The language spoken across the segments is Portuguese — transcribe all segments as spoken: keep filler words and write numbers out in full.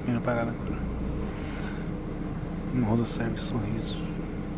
Primeira parada agora. No Rodoserve Sorriso.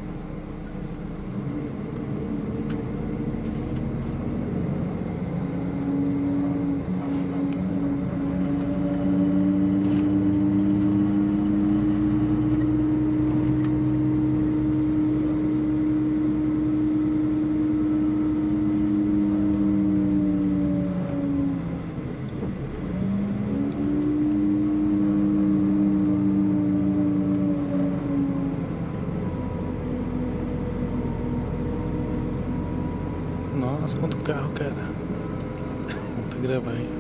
Nossa, quanto carro, cara. Vamos gravar aí.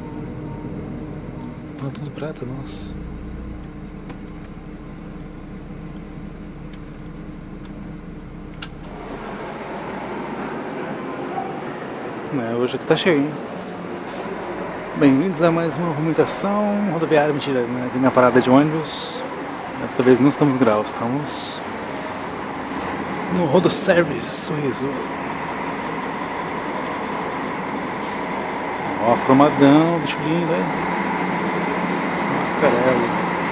Tá tudo prata, nossa. É, hoje aqui tá cheio, hein? Bem-vindos a mais uma movimentação rodoviária, mentira, né? Aqui minha parada de ônibus. Desta vez não estamos no grau, estamos no Rodoserve Sorriso. Ó, formadão, bicho lindo, hein? Mascarelo.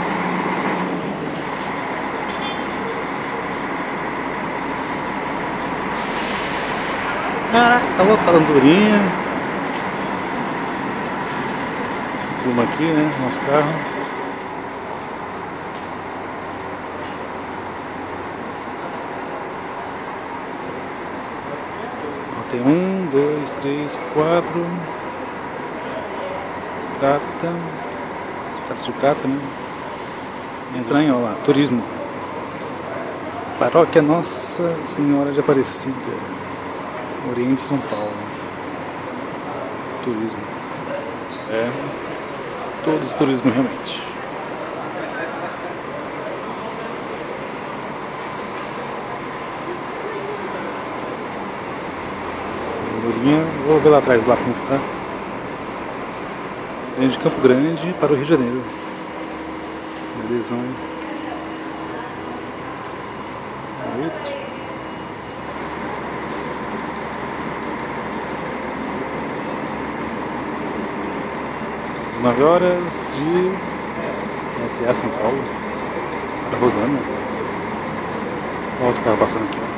Ah, tá lotado, andorinha. Pluma aqui, né? Nosso carro. Ó, tem um, dois, três, quatro. Prata, espaço de prata, né? Estranho, olha lá, turismo. Paróquia Nossa Senhora de Aparecida, Oriente São Paulo. Turismo. É, todos turismo realmente. Andorinha, vou ver lá atrás lá como que tá. De Campo Grande para o Rio de Janeiro. Belezão. Bonito. dezenove horas de S A São Paulo. Para Rosana. Olha os carros passando aqui.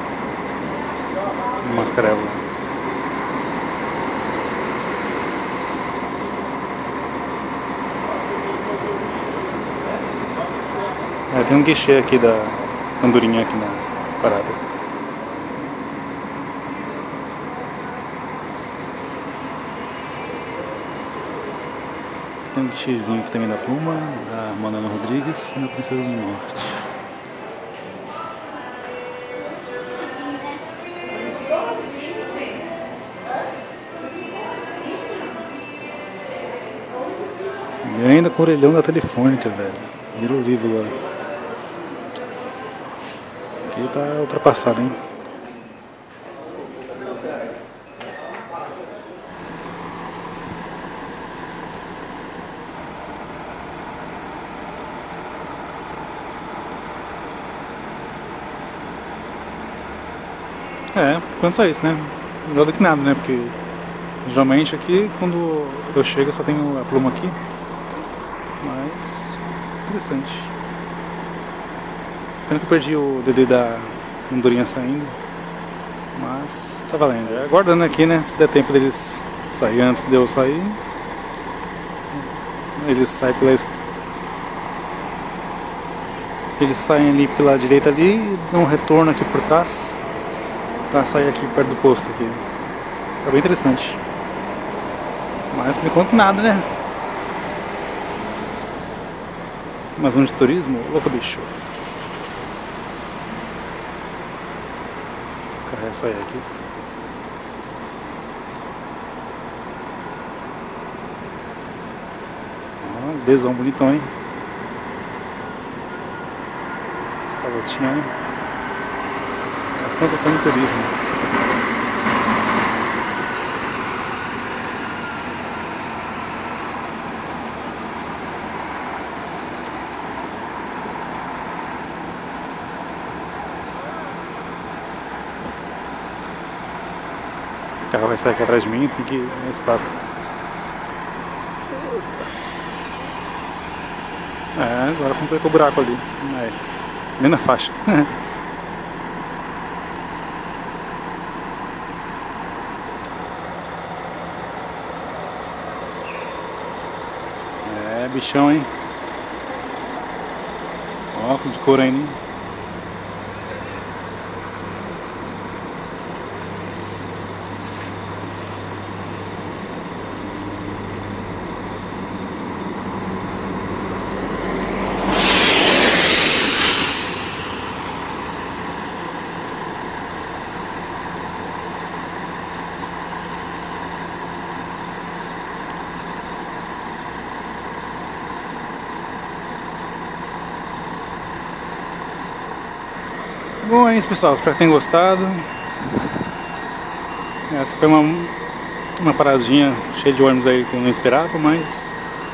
No Mascarelo. É, tem um guichê aqui da andorinha aqui na parada. Tem um guichêzinho aqui também da Pluma, da Manana Rodrigues, na Princesa do Norte. E ainda com o orelhão da Telefônica, velho. Virou vivo agora. Aqui tá ultrapassado, hein? É, por enquanto só isso, né? Melhor do que nada, né? Porque geralmente aqui, quando eu chego, só tenho a Pluma aqui. Mas interessante. Pena que eu perdi o D D da andorinha saindo. Mas tá valendo. É, aguardando aqui, né? Se der tempo deles sair antes de eu sair. Eles saem pela. Eles saem ali pela direita ali e dão um retorno aqui por trás. Pra sair aqui perto do posto aqui. É bem interessante. Mas por enquanto nada, né? Mais um de turismo, louco bicho. O carro ia sair aqui. Ah, desão bonitão, hein? Escalotinha, hein? Santa Cruz do Turismo. O carro vai sair aqui atrás de mim, tem que ir no espaço. É, agora completou o buraco ali. É, nem na faixa. É, bichão, hein? Óculos de couro ainda, hein? Bom, é isso, pessoal, espero que tenham gostado. Essa foi uma, uma paradinha cheia de ônibus aí que eu não esperava, mas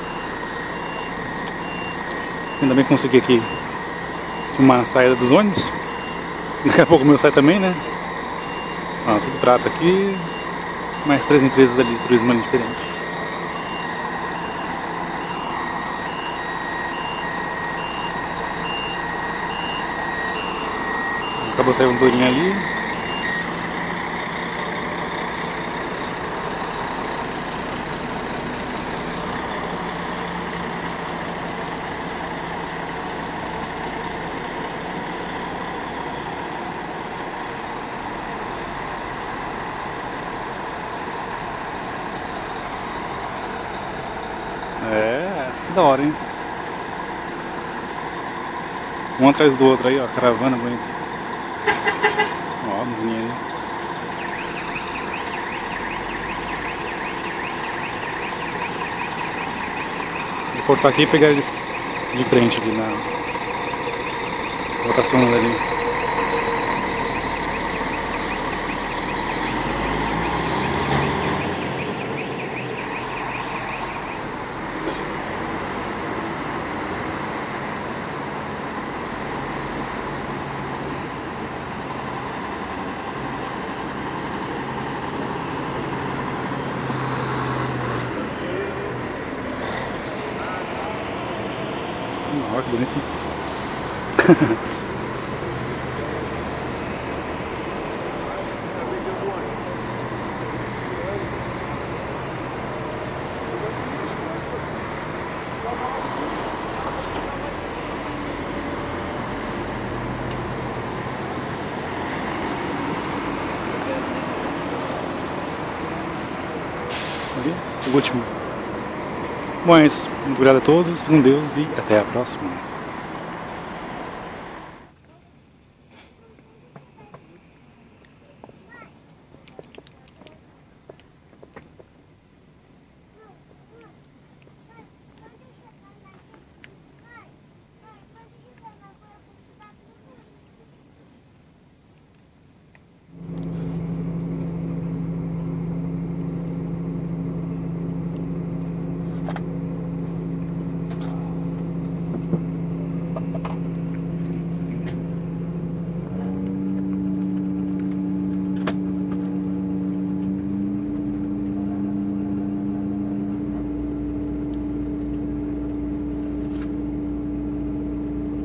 ainda bem que consegui aqui filmar a saída dos ônibus. Daqui a pouco o meu sai também, né? Ó, tudo prata aqui, mais três empresas ali de turismo ali diferente. Acabou saindo um tourinho ali. É, essa aqui é da hora, hein? Um atrás do outro aí, ó, caravana bonita. Ó, a luzinha aí. Vou cortar aqui e pegar eles de frente ali na rotação ali. Olha que bonito. Ali, o último. Bom, é isso. Muito obrigado a todos, fiquem com Deus e até a próxima.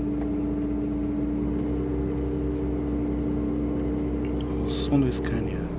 Som do Scania.